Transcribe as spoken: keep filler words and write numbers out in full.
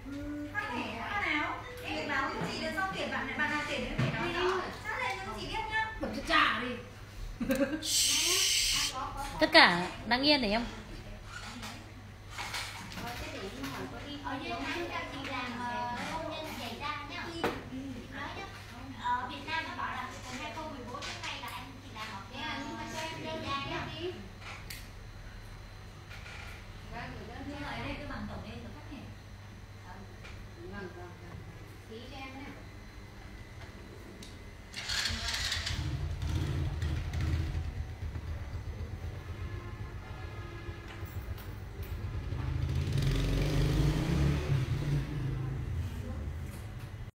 Phát thẻ phát nào? Em báo cho chị được xong tiền bạn này bạn nào tiền em phải nói rõ. Chắc lên cho chị biết nhá. Bật cho trả đi. Tất cả đang yên để em. Ở Việt Nam cho chị làm công nhân giày da nhá. Nói nhá. Ở Việt Nam nó bảo là từ hai không một bốn đến nay là anh chị làm ở cái nhưng mà cho em giày da nhá.